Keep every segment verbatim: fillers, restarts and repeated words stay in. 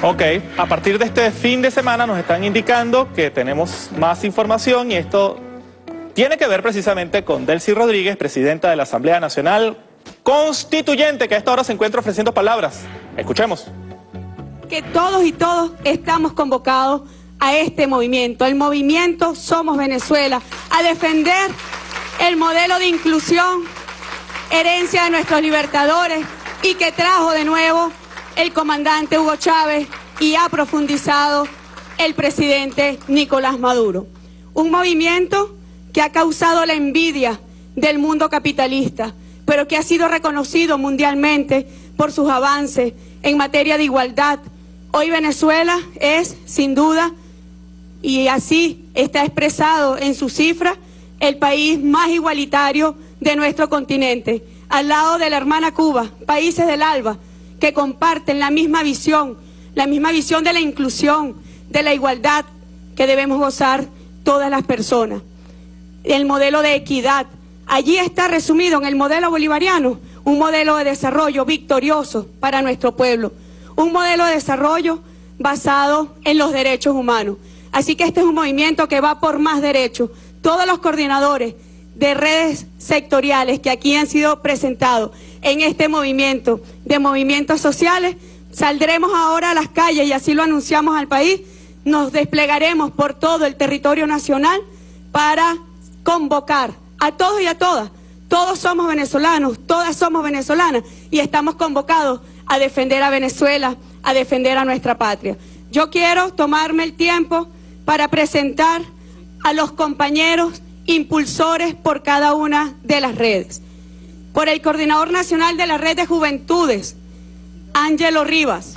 Ok, a partir de este fin de semana nos están indicando que tenemos más información y esto tiene que ver precisamente con Delcy Rodríguez, presidenta de la Asamblea Nacional Constituyente, que a esta hora se encuentra ofreciendo palabras. Escuchemos. Que todos y todos estamos convocados a este movimiento, el movimiento Somos Venezuela, a defender el modelo de inclusión, herencia de nuestros libertadores y que trajo de nuevo el comandante Hugo Chávez y ha profundizado el presidente Nicolás Maduro. Un movimiento que ha causado la envidia del mundo capitalista, pero que ha sido reconocido mundialmente por sus avances en materia de igualdad. Hoy Venezuela es, sin duda, y así está expresado en su cifra, el país más igualitario de nuestro continente, al lado de la hermana Cuba, países del ALBA, que comparten la misma visión, la misma visión de la inclusión, de la igualdad que debemos gozar todas las personas. El modelo de equidad, allí está resumido en el modelo bolivariano, un modelo de desarrollo victorioso para nuestro pueblo, un modelo de desarrollo basado en los derechos humanos. Así que este es un movimiento que va por más derechos. Todos los coordinadores de redes sectoriales que aquí han sido presentados en este movimiento de movimientos sociales, saldremos ahora a las calles y así lo anunciamos al país, nos desplegaremos por todo el territorio nacional para convocar a todos y a todas. Todos somos venezolanos, todas somos venezolanas y estamos convocados a defender a Venezuela, a defender a nuestra patria. Yo quiero tomarme el tiempo para presentar a los compañeros impulsores por cada una de las redes. Por el Coordinador Nacional de la Red de Juventudes, Ángelo Rivas.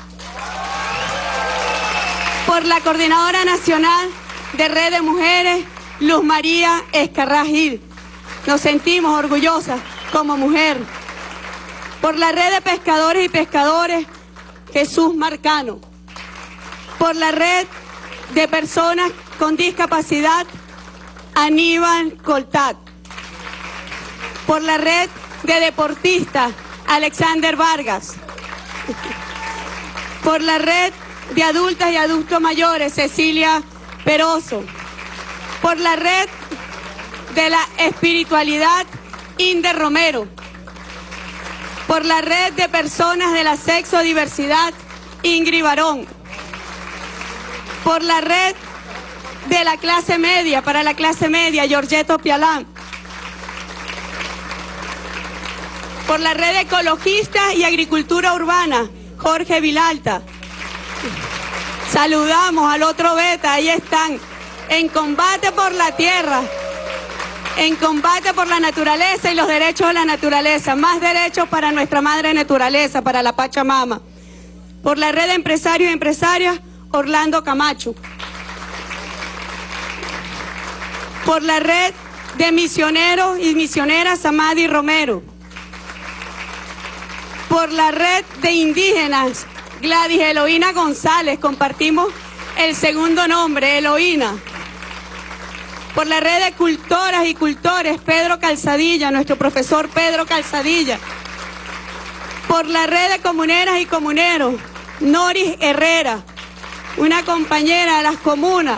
Por la Coordinadora Nacional de Red de Mujeres, Luz María Escarrá Gil. Nos sentimos orgullosas como mujer. Por la Red de Pescadores y Pescadores, Jesús Marcano. Por la Red de Personas con Discapacidad, Aníbal Coltat. Por la Red de Deportistas, Alexander Vargas. Por la Red de Adultas y Adultos Mayores, Cecilia Peroso. Por la Red de la Espiritualidad, Inde Romero. Por la Red de Personas de la Sexodiversidad, Ingrid Barón. Por la Red de la Clase Media, para la Clase Media, Giorgetto Pialán. Por la Red de Ecologistas y Agricultura Urbana, Jorge Vilalta. Saludamos al otro beta, ahí están, en combate por la tierra, en combate por la naturaleza y los derechos de la naturaleza, más derechos para nuestra madre naturaleza, para la Pachamama. Por la Red de Empresarios y Empresarias, Orlando Camacho. Por la Red de Misioneros y Misioneras, Amadi Romero. Por la Red de Indígenas, Gladys Eloína González, compartimos el segundo nombre, Eloína. Por la Red de Cultoras y Cultores, Pedro Calzadilla, nuestro profesor Pedro Calzadilla. Por la Red de Comuneras y Comuneros, Noris Herrera, una compañera de las comunas.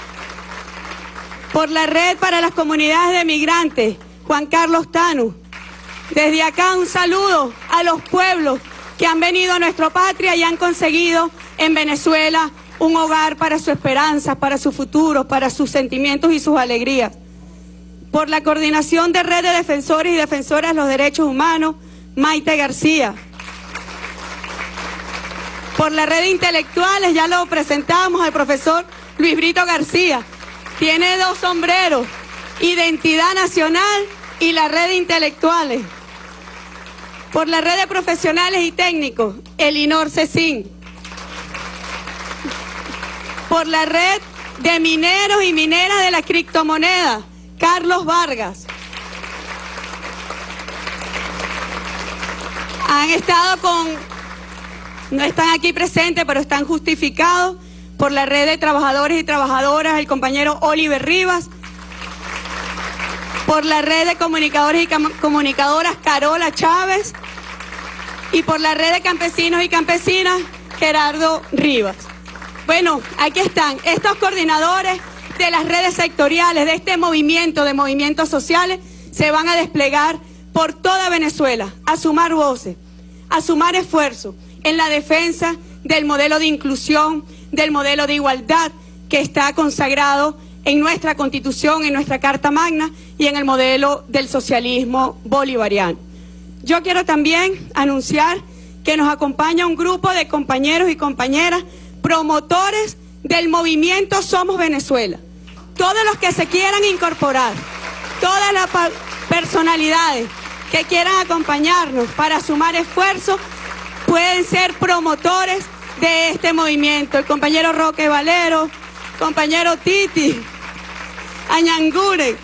Por la Red para las Comunidades de Migrantes, Juan Carlos Tanu. Desde acá un saludo a los pueblos que han venido a nuestra patria y han conseguido en Venezuela un hogar para su esperanza, para su futuro, para sus sentimientos y sus alegrías. Por la Coordinación de Red de Defensores y Defensoras de los Derechos Humanos, Maite García. Por la Red de Intelectuales, ya lo presentamos al profesor Luis Brito García. Tiene dos sombreros, Identidad Nacional y la Red de Intelectuales. Por la Red de Profesionales y Técnicos, Elinor Cecín. Por la Red de Mineros y Mineras de la Criptomoneda, Carlos Vargas. Han estado con, no están aquí presentes, pero están justificados por la Red de Trabajadores y Trabajadoras, el compañero Oliver Rivas. Por la Red de Comunicadores y Comunicadoras, Carola Chávez. Y por la Red de Campesinos y Campesinas, Gerardo Rivas. Bueno, aquí están estos coordinadores de las redes sectoriales, de este movimiento, de movimientos sociales, se van a desplegar por toda Venezuela, a sumar voces, a sumar esfuerzos en la defensa del modelo de inclusión, del modelo de igualdad que está consagrado en nuestra Constitución, en nuestra Carta Magna y en el modelo del socialismo bolivariano. Yo quiero también anunciar que nos acompaña un grupo de compañeros y compañeras promotores del movimiento Somos Venezuela. Todos los que se quieran incorporar, todas las personalidades que quieran acompañarnos para sumar esfuerzos, pueden ser promotores de este movimiento. El compañero Roque Valero, compañero Titi, Añangure.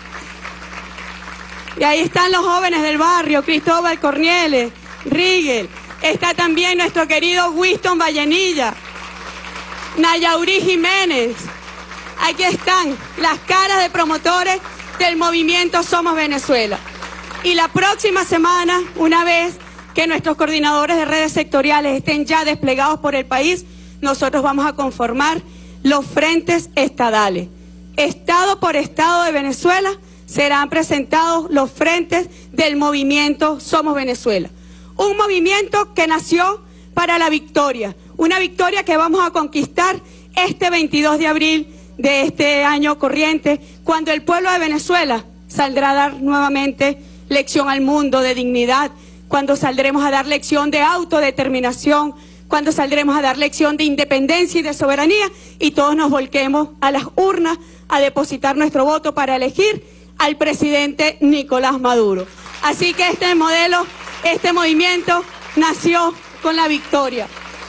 Y ahí están los jóvenes del barrio, Cristóbal Cornieles, Rigel. Está también nuestro querido Winston Vallenilla, Nayaurí Jiménez. Aquí están las caras de promotores del movimiento Somos Venezuela. Y la próxima semana, una vez que nuestros coordinadores de redes sectoriales estén ya desplegados por el país, nosotros vamos a conformar los frentes estadales. Estado por estado de Venezuela serán presentados los frentes del movimiento Somos Venezuela. Un movimiento que nació para la victoria, una victoria que vamos a conquistar este veintidós de abril de este año corriente, cuando el pueblo de Venezuela saldrá a dar nuevamente lección al mundo de dignidad, cuando saldremos a dar lección de autodeterminación, cuando saldremos a dar lección de independencia y de soberanía, y todos nos volquemos a las urnas a depositar nuestro voto para elegir al presidente Nicolás Maduro. Así que este modelo, este movimiento nació con la victoria.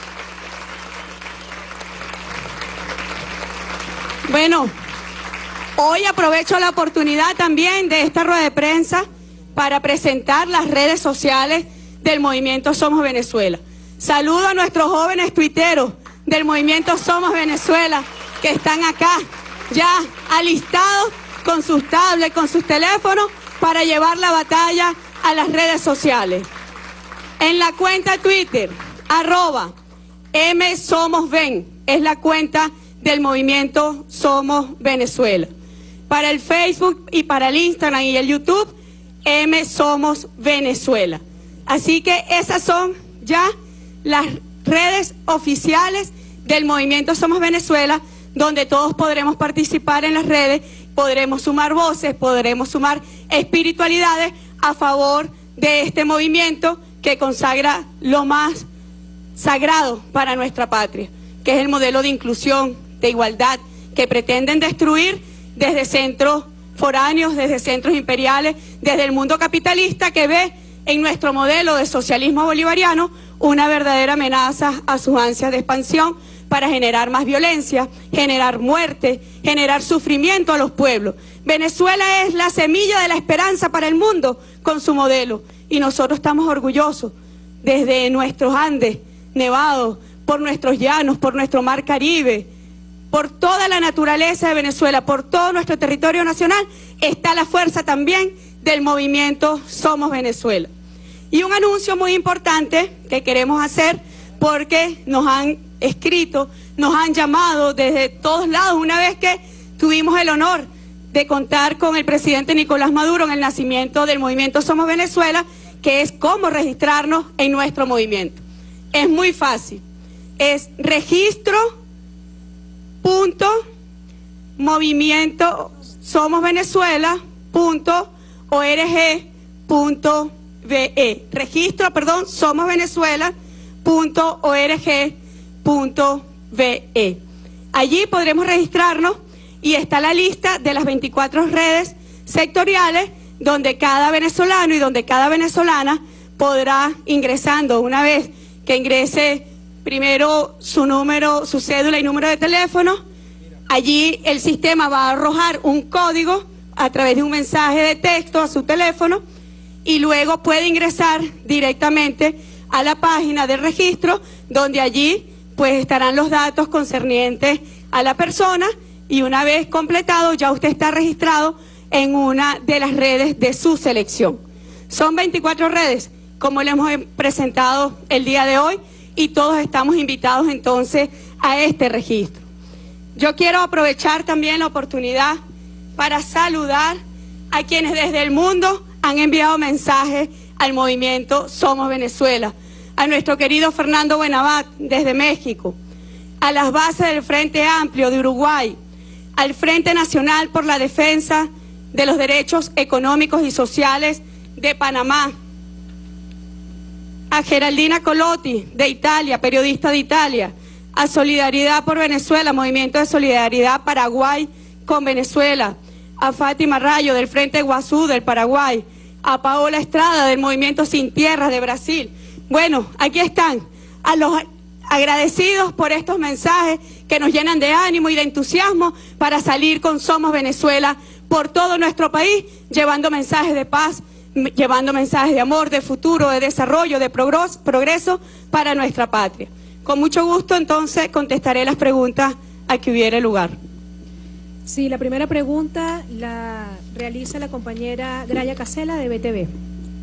Bueno, hoy aprovecho la oportunidad también de esta rueda de prensa para presentar las redes sociales del movimiento Somos Venezuela. Saludo a nuestros jóvenes tuiteros del movimiento Somos Venezuela que están acá ya alistados con sus tablets, con sus teléfonos para llevar la batalla a las redes sociales. En la cuenta Twitter, arroba msomosven, es la cuenta del movimiento Somos Venezuela. Para el Facebook y para el Instagram y el YouTube, M Somos Venezuela. Así que esas son ya las redes oficiales del movimiento Somos Venezuela, donde todos podremos participar en las redes, podremos sumar voces, podremos sumar espiritualidades a favor de este movimiento que consagra lo más sagrado para nuestra patria, que es el modelo de inclusión, de igualdad, que pretenden destruir desde centros foráneos, desde centros imperiales, desde el mundo capitalista que ve en nuestro modelo de socialismo bolivariano una verdadera amenaza a sus ansias de expansión para generar más violencia, generar muerte, generar sufrimiento a los pueblos. Venezuela es la semilla de la esperanza para el mundo con su modelo, y nosotros estamos orgullosos desde nuestros Andes nevados, por nuestros llanos, por nuestro mar Caribe, por toda la naturaleza de Venezuela, por todo nuestro territorio nacional, está la fuerza también del movimiento Somos Venezuela. Y un anuncio muy importante que queremos hacer, porque nos han escrito, nos han llamado desde todos lados, una vez que tuvimos el honor de contar con el presidente Nicolás Maduro en el nacimiento del movimiento Somos Venezuela, que es cómo registrarnos en nuestro movimiento. Es muy fácil, es registro punto movimiento somos venezuela punto org punto ve, registro, perdón, somos venezuela punto org punto ve. Allí podremos registrarnos y está la lista de las veinticuatro redes sectoriales donde cada venezolano y donde cada venezolana podrá, ingresando, una vez que ingrese primero su número, su cédula y número de teléfono, allí el sistema va a arrojar un código a través de un mensaje de texto a su teléfono, y luego puede ingresar directamente a la página del registro, donde allí pues estarán los datos concernientes a la persona, y una vez completado ya usted está registrado en una de las redes de su selección. Son veinticuatro redes, como le hemos presentado el día de hoy, y todos estamos invitados entonces a este registro. Yo quiero aprovechar también la oportunidad para saludar a quienes desde el mundo han enviado mensajes al movimiento Somos Venezuela, a nuestro querido Fernando Buenavat desde México, a las bases del Frente Amplio de Uruguay, al Frente Nacional por la Defensa de los Derechos Económicos y Sociales de Panamá, a Geraldina Colotti de Italia, periodista de Italia, a Solidaridad por Venezuela, Movimiento de Solidaridad Paraguay con Venezuela, a Fátima Rayo del Frente Guazú del Paraguay, a Paola Estrada del Movimiento Sin Tierras de Brasil. Bueno, aquí están, a los agradecidos por estos mensajes que nos llenan de ánimo y de entusiasmo para salir con Somos Venezuela por todo nuestro país, llevando mensajes de paz, llevando mensajes de amor, de futuro, de desarrollo, de progreso para nuestra patria. Con mucho gusto, entonces, contestaré las preguntas a que hubiere lugar. Sí, la primera pregunta la realiza la compañera Graya Casela de B T V.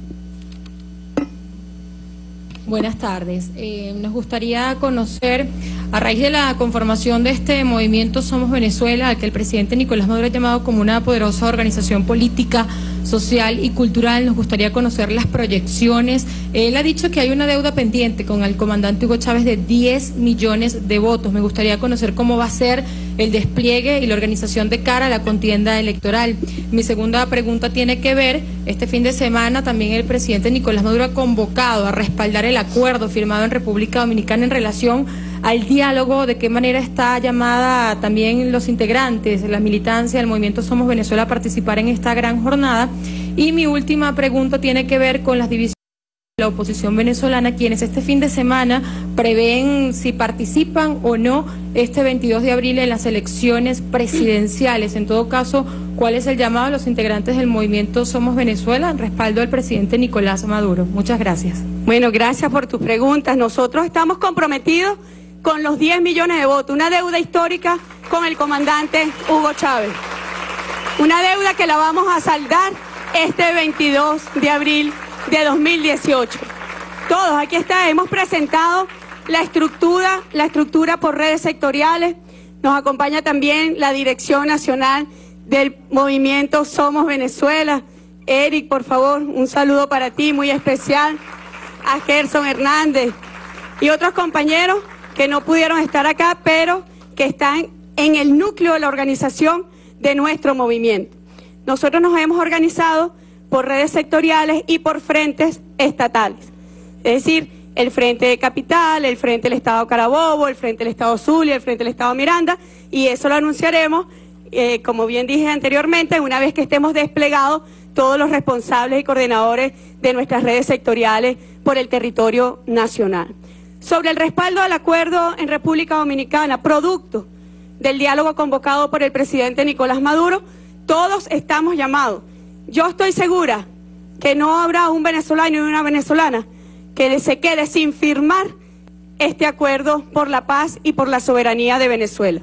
Buenas tardes. Eh, nos gustaría conocer, a raíz de la conformación de este movimiento Somos Venezuela, al que el presidente Nicolás Maduro ha llamado como una poderosa organización política, social y cultural, nos gustaría conocer las proyecciones. Él ha dicho que hay una deuda pendiente con el comandante Hugo Chávez de diez millones de votos. Me gustaría conocer cómo va a ser el despliegue y la organización de cara a la contienda electoral. Mi segunda pregunta tiene que ver, este fin de semana también el presidente Nicolás Maduro ha convocado a respaldar el acuerdo firmado en República Dominicana en relación al diálogo, de qué manera está llamada también los integrantes, la militancia del movimiento Somos Venezuela a participar en esta gran jornada. Y mi última pregunta tiene que ver con las divisiones de la oposición venezolana, quienes este fin de semana prevén si participan o no este veintidós de abril en las elecciones presidenciales. En todo caso, ¿cuál es el llamado a los integrantes del movimiento Somos Venezuela en respaldo al presidente Nicolás Maduro? Muchas gracias. Bueno, gracias por tus preguntas. Nosotros estamos comprometidos con los diez millones de votos, una deuda histórica con el comandante Hugo Chávez. Una deuda que la vamos a saldar este veintidós de abril de dos mil dieciocho. Todos, aquí está, hemos presentado la estructura, la estructura por redes sectoriales. Nos acompaña también la Dirección Nacional del Movimiento Somos Venezuela. Eric, por favor, un saludo para ti muy especial. A Gerson Hernández y otros compañeros que no pudieron estar acá, pero que están en el núcleo de la organización de nuestro movimiento. Nosotros nos hemos organizado por redes sectoriales y por frentes estatales. Es decir, el Frente de Capital, el Frente del Estado Carabobo, el Frente del Estado Zulia, el Frente del Estado Miranda, y eso lo anunciaremos, eh, como bien dije anteriormente, una vez que estemos desplegados todos los responsables y coordinadores de nuestras redes sectoriales por el territorio nacional. Sobre el respaldo al acuerdo en República Dominicana, producto del diálogo convocado por el presidente Nicolás Maduro, todos estamos llamados. Yo estoy segura que no habrá un venezolano y una venezolana que se quede sin firmar este acuerdo por la paz y por la soberanía de Venezuela.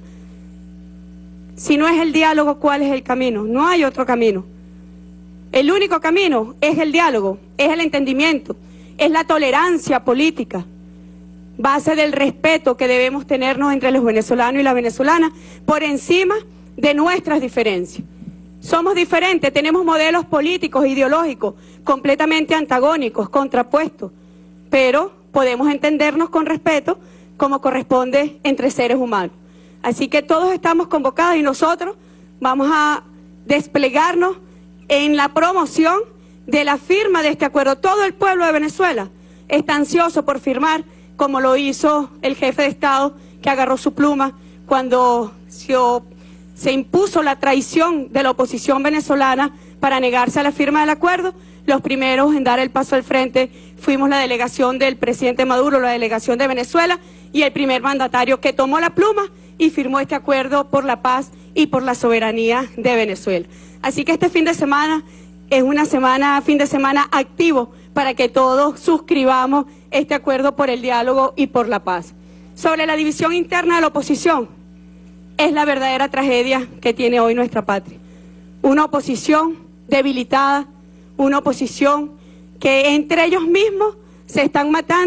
Si no es el diálogo, ¿cuál es el camino? No hay otro camino. El único camino es el diálogo, es el entendimiento, es la tolerancia política, base del respeto que debemos tenernos entre los venezolanos y las venezolanas por encima de nuestras diferencias. Somos diferentes, tenemos modelos políticos, ideológicos, completamente antagónicos, contrapuestos, pero podemos entendernos con respeto como corresponde entre seres humanos. Así que todos estamos convocados y nosotros vamos a desplegarnos en la promoción de la firma de este acuerdo. Todo el pueblo de Venezuela está ansioso por firmar, como lo hizo el jefe de Estado, que agarró su pluma cuando se, se impuso la traición de la oposición venezolana para negarse a la firma del acuerdo. Los primeros en dar el paso al frente fuimos la delegación del presidente Maduro, la delegación de Venezuela, y el primer mandatario que tomó la pluma y firmó este acuerdo por la paz y por la soberanía de Venezuela. Así que este fin de semana es una semana, fin de semana activo para que todos suscribamos este acuerdo por el diálogo y por la paz. Sobre la división interna de la oposición, es la verdadera tragedia que tiene hoy nuestra patria. Una oposición debilitada, una oposición que entre ellos mismos se están matando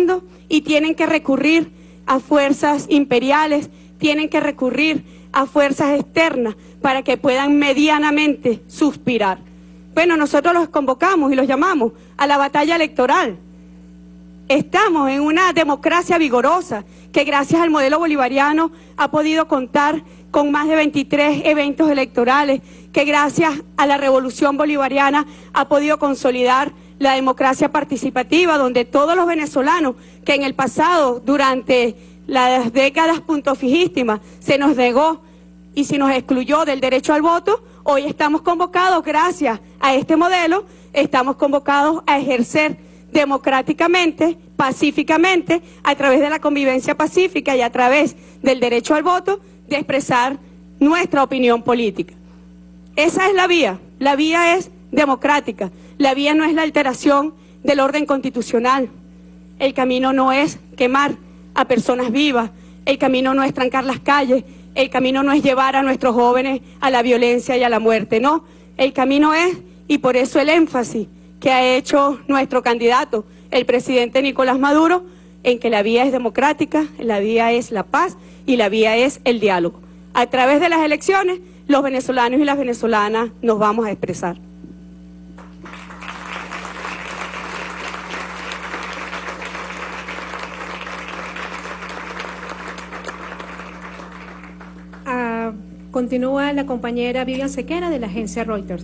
y tienen que recurrir a fuerzas imperiales, tienen que recurrir a fuerzas externas para que puedan medianamente suspirar. Bueno, nosotros los convocamos y los llamamos a la batalla electoral. Estamos en una democracia vigorosa que gracias al modelo bolivariano ha podido contar con más de veintitrés eventos electorales, que gracias a la revolución bolivariana ha podido consolidar la democracia participativa, donde todos los venezolanos que en el pasado, durante las décadas puntofijísimas, se nos negó y se nos excluyó del derecho al voto, hoy estamos convocados, gracias a este modelo, estamos convocados a ejercer democráticamente, pacíficamente, a través de la convivencia pacífica y a través del derecho al voto, de expresar nuestra opinión política. Esa es la vía, la vía es democrática, la vía no es la alteración del orden constitucional, el camino no es quemar a personas vivas, el camino no es trancar las calles, el camino no es llevar a nuestros jóvenes a la violencia y a la muerte, no, el camino es, y por eso el énfasis que ha hecho nuestro candidato, el presidente Nicolás Maduro, en que la vía es democrática, la vía es la paz y la vía es el diálogo. A través de las elecciones, los venezolanos y las venezolanas nos vamos a expresar. Ah, continúa la compañera Vivian Sequera de la agencia Reuters.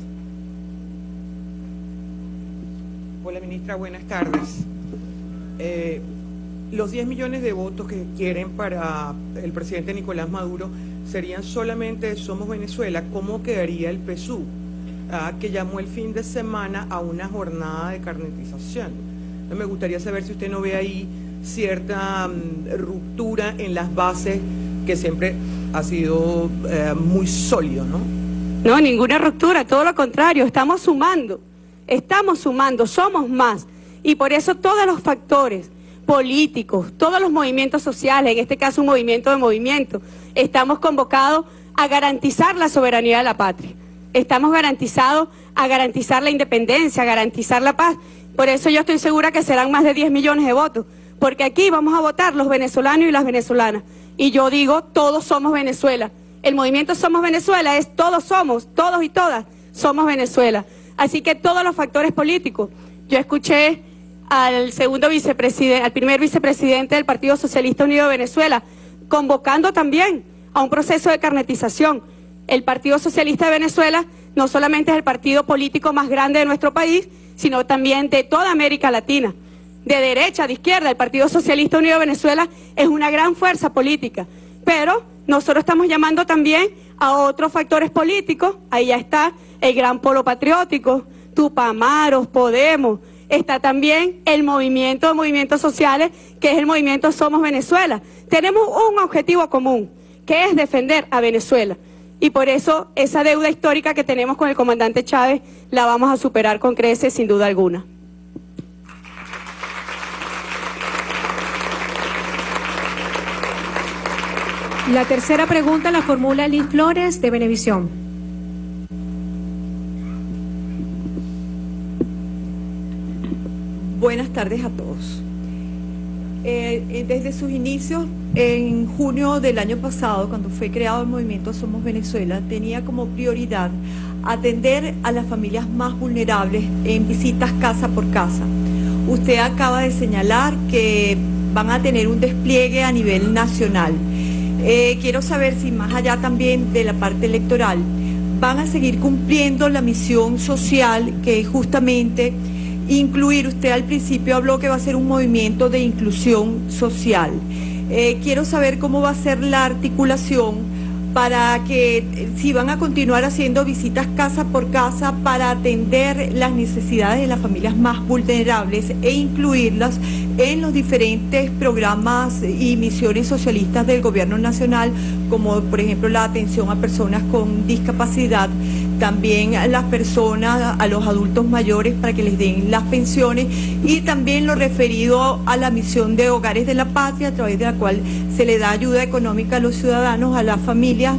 Hola, ministra, buenas tardes. Eh, los diez millones de votos que quieren para el presidente Nicolás Maduro serían solamente de Somos Venezuela. ¿Cómo quedaría el P S U? Ah, que llamó el fin de semana a una jornada de carnetización. Entonces, me gustaría saber si usted no ve ahí cierta um, ruptura en las bases, que siempre ha sido eh, muy sólido, ¿no? No, ninguna ruptura, todo lo contrario, estamos sumando. Estamos sumando, somos más, y por eso todos los factores políticos, todos los movimientos sociales, en este caso un movimiento de movimiento, estamos convocados a garantizar la soberanía de la patria, estamos garantizados a garantizar la independencia, a garantizar la paz. Por eso yo estoy segura que serán más de diez millones de votos, porque aquí vamos a votar los venezolanos y las venezolanas, y yo digo, todos somos Venezuela. El movimiento Somos Venezuela es todos somos, todos y todas somos Venezuela. Así que todos los factores políticos. Yo escuché al segundo vicepresidente, al primer vicepresidente del Partido Socialista Unido de Venezuela, convocando también a un proceso de carnetización. El Partido Socialista de Venezuela no solamente es el partido político más grande de nuestro país, sino también de toda América Latina. De derecha, de izquierda, el Partido Socialista Unido de Venezuela es una gran fuerza política. Pero nosotros estamos llamando también a otros factores políticos. Ahí ya está el Gran Polo Patriótico, Tupamaros, Podemos. Está también el movimiento de movimientos sociales, que es el movimiento Somos Venezuela. Tenemos un objetivo común, que es defender a Venezuela. Y por eso esa deuda histórica que tenemos con el comandante Chávez la vamos a superar con creces, sin duda alguna. La tercera pregunta la formula Liz Flores de Venevisión. Buenas tardes a todos. Eh, desde sus inicios, en junio del año pasado, cuando fue creado el movimiento Somos Venezuela, tenía como prioridad atender a las familias más vulnerables en visitas casa por casa. Usted acaba de señalar que van a tener un despliegue a nivel nacional. Eh, quiero saber si más allá también de la parte electoral van a seguir cumpliendo la misión social, que es justamente incluir. Usted al principio habló que va a ser un movimiento de inclusión social. Eh, quiero saber cómo va a ser la articulación para que, si van a continuar haciendo visitas casa por casa para atender las necesidades de las familias más vulnerables e incluirlas en los diferentes programas y misiones socialistas del gobierno nacional, como por ejemplo la atención a personas con discapacidad, también a las personas, a los adultos mayores para que les den las pensiones, y también lo referido a la misión de Hogares de la Patria, a través de la cual se le da ayuda económica a los ciudadanos, a las familias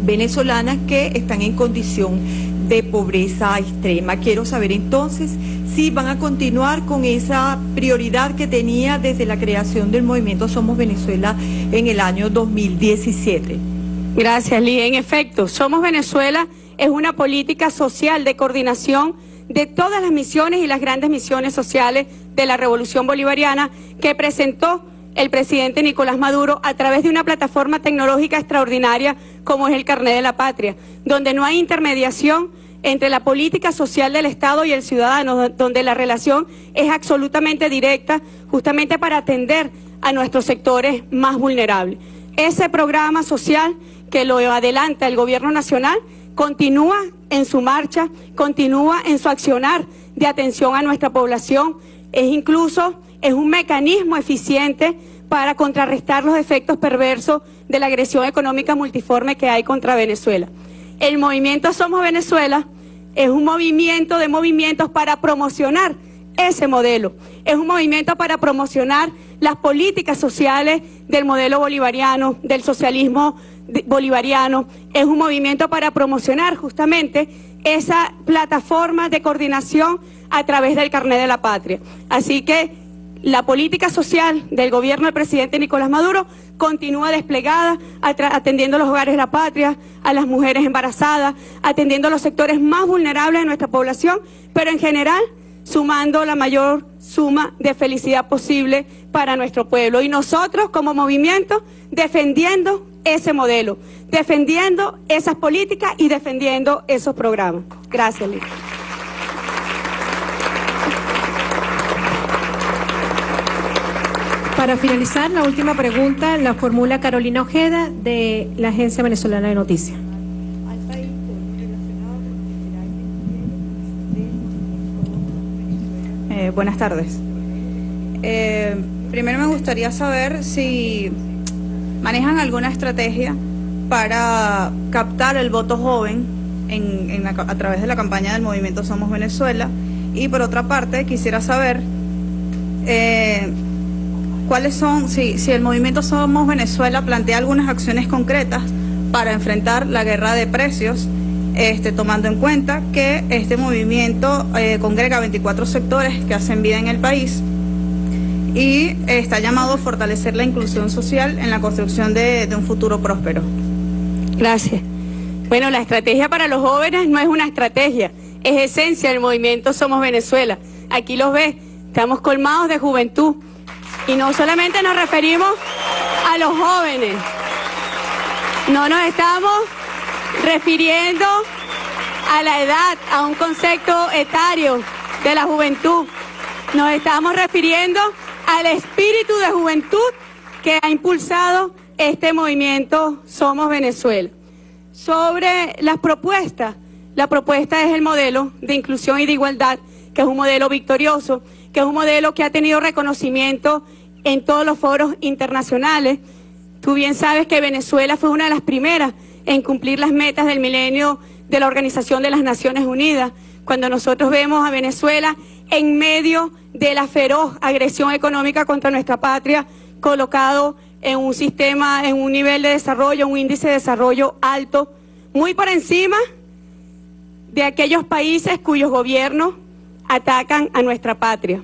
venezolanas que están en condición de pobreza extrema. Quiero saber entonces sí van a continuar con esa prioridad que tenía desde la creación del movimiento Somos Venezuela en el año dos mil diecisiete. Gracias, Lee. En efecto, Somos Venezuela es una política social de coordinación de todas las misiones y las grandes misiones sociales de la Revolución Bolivariana que presentó el presidente Nicolás Maduro a través de una plataforma tecnológica extraordinaria como es el Carnet de la Patria, donde no hay intermediación entre la política social del Estado y el ciudadano, donde la relación es absolutamente directa, justamente para atender a nuestros sectores más vulnerables. Ese programa social que lo adelanta el Gobierno Nacional continúa en su marcha, continúa en su accionar de atención a nuestra población, es incluso es un mecanismo eficiente para contrarrestar los efectos perversos de la agresión económica multiforme que hay contra Venezuela. El movimiento Somos Venezuela es un movimiento de movimientos para promocionar ese modelo, es un movimiento para promocionar las políticas sociales del modelo bolivariano, del socialismo bolivariano, es un movimiento para promocionar justamente esa plataforma de coordinación a través del Carnet de la Patria. Así que la política social del gobierno del presidente Nicolás Maduro continúa desplegada, atendiendo a los hogares de la patria, a las mujeres embarazadas, atendiendo a los sectores más vulnerables de nuestra población, pero en general sumando la mayor suma de felicidad posible para nuestro pueblo. Y nosotros como movimiento defendiendo ese modelo, defendiendo esas políticas y defendiendo esos programas. Gracias, Liz. Para finalizar, la última pregunta la formula Carolina Ojeda de la Agencia Venezolana de Noticias. Eh, buenas tardes. Eh, primero me gustaría saber si manejan alguna estrategia para captar el voto joven en, en la, a través de la campaña del movimiento Somos Venezuela. Y por otra parte, quisiera saber eh, cuáles son, si, si el movimiento Somos Venezuela plantea algunas acciones concretas para enfrentar la guerra de precios, Este, tomando en cuenta que este movimiento eh, congrega veinticuatro sectores que hacen vida en el país y eh, está llamado a fortalecer la inclusión social en la construcción de, de un futuro próspero. Gracias. Bueno, la estrategia para los jóvenes no es una estrategia, es esencia del movimiento Somos Venezuela. Aquí los ves, estamos colmados de juventud y no solamente nos referimos a los jóvenes, no nos estamos refiriendo a la edad, a un concepto etario de la juventud. Nos estamos refiriendo al espíritu de juventud que ha impulsado este movimiento Somos Venezuela. Sobre las propuestas, la propuesta es el modelo de inclusión y de igualdad, que es un modelo victorioso, que es un modelo que ha tenido reconocimiento en todos los foros internacionales. Tú bien sabes que Venezuela fue una de las primeras en cumplir las metas del milenio de la Organización de las Naciones Unidas. Cuando nosotros vemos a Venezuela en medio de la feroz agresión económica contra nuestra patria, colocado en un sistema, en un nivel de desarrollo, un índice de desarrollo alto, muy por encima de aquellos países cuyos gobiernos atacan a nuestra patria.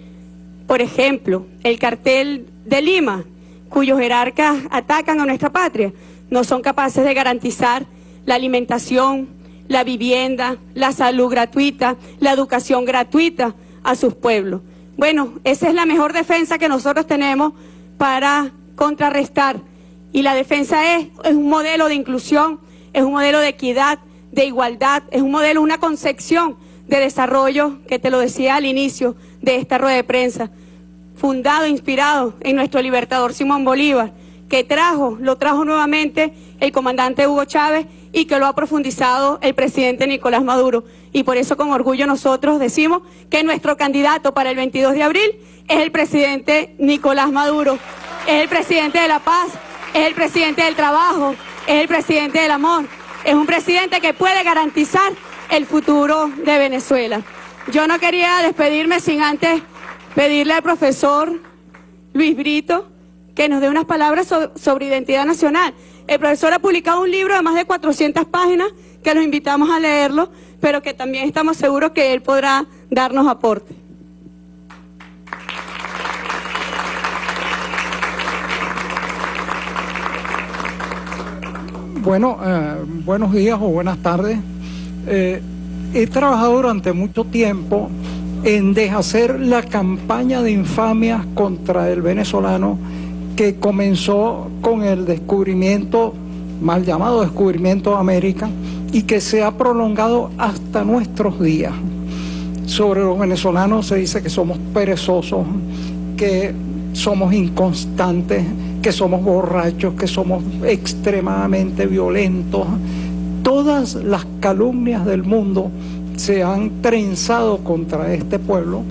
Por ejemplo, el cartel de Lima, cuyos jerarcas atacan a nuestra patria, no son capaces de garantizar la alimentación, la vivienda, la salud gratuita, la educación gratuita a sus pueblos. Bueno, esa es la mejor defensa que nosotros tenemos para contrarrestar. Y la defensa es, es un modelo de inclusión, es un modelo de equidad, de igualdad, es un modelo, una concepción de desarrollo, que te lo decía al inicio de esta rueda de prensa, fundado, inspirado en nuestro libertador Simón Bolívar, que trajo, lo trajo nuevamente el comandante Hugo Chávez y que lo ha profundizado el presidente Nicolás Maduro. Y por eso con orgullo nosotros decimos que nuestro candidato para el veintidós de abril es el presidente Nicolás Maduro, es el presidente de la paz, es el presidente del trabajo, es el presidente del amor, es un presidente que puede garantizar el futuro de Venezuela. Yo no quería despedirme sin antes pedirle al profesor Luis Brito que nos dé unas palabras sobre, sobre identidad nacional. El profesor ha publicado un libro de más de cuatrocientas páginas que los invitamos a leerlo, pero que también estamos seguros que él podrá darnos aporte. Bueno, eh, buenos días o buenas tardes. Eh, he trabajado durante mucho tiempo en deshacer la campaña de infamias contra el venezolano que comenzó con el descubrimiento, mal llamado descubrimiento de América, y que se ha prolongado hasta nuestros días. Sobre los venezolanos se dice que somos perezosos, que somos inconstantes, que somos borrachos, que somos extremadamente violentos. Todas las calumnias del mundo se han trenzado contra este pueblo.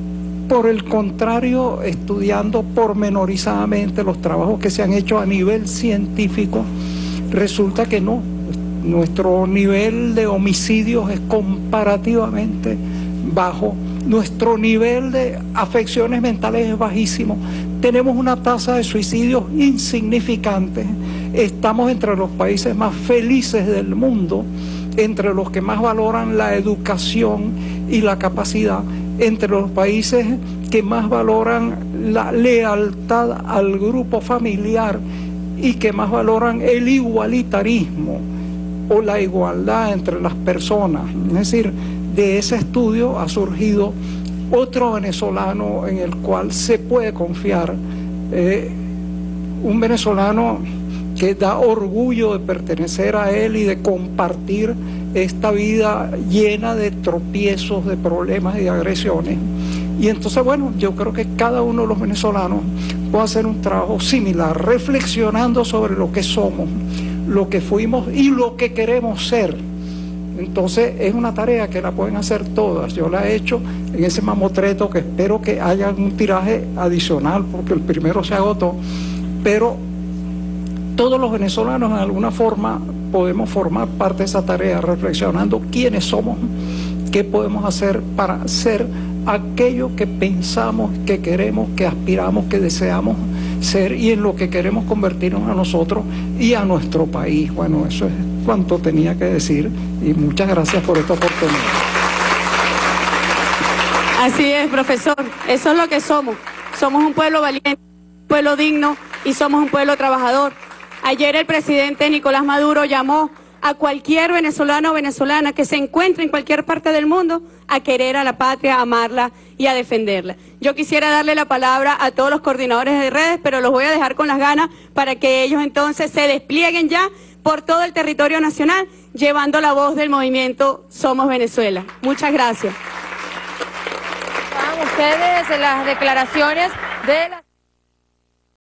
Por el contrario, estudiando pormenorizadamente los trabajos que se han hecho a nivel científico, resulta que no. Nuestro nivel de homicidios es comparativamente bajo. Nuestro nivel de afecciones mentales es bajísimo. Tenemos una tasa de suicidios insignificante. Estamos entre los países más felices del mundo, entre los que más valoran la educación y la capacidad, entre los países que más valoran la lealtad al grupo familiar y que más valoran el igualitarismo o la igualdad entre las personas. Es decir, de ese estudio ha surgido otro venezolano en el cual se puede confiar, eh, un venezolano que da orgullo de pertenecer a él y de compartir esta vida llena de tropiezos, de problemas y de agresiones. Y entonces, bueno, yo creo que cada uno de los venezolanos puede hacer un trabajo similar, reflexionando sobre lo que somos, lo que fuimos y lo que queremos ser. Entonces es una tarea que la pueden hacer todas. Yo la he hecho en ese mamotreto que espero que haya un tiraje adicional porque el primero se agotó, pero todos los venezolanos en alguna forma podemos formar parte de esa tarea, reflexionando quiénes somos, qué podemos hacer para ser aquello que pensamos, que queremos, que aspiramos, que deseamos ser y en lo que queremos convertirnos a nosotros y a nuestro país. Bueno, eso es cuanto tenía que decir y muchas gracias por esta oportunidad. Así es, profesor, eso es lo que somos. Somos un pueblo valiente, un pueblo digno y somos un pueblo trabajador. Ayer el presidente Nicolás Maduro llamó a cualquier venezolano o venezolana que se encuentre en cualquier parte del mundo a querer a la patria, a amarla y a defenderla. Yo quisiera darle la palabra a todos los coordinadores de redes, pero los voy a dejar con las ganas para que ellos entonces se desplieguen ya por todo el territorio nacional, llevando la voz del movimiento Somos Venezuela. Muchas gracias. Ustedes las declaraciones de la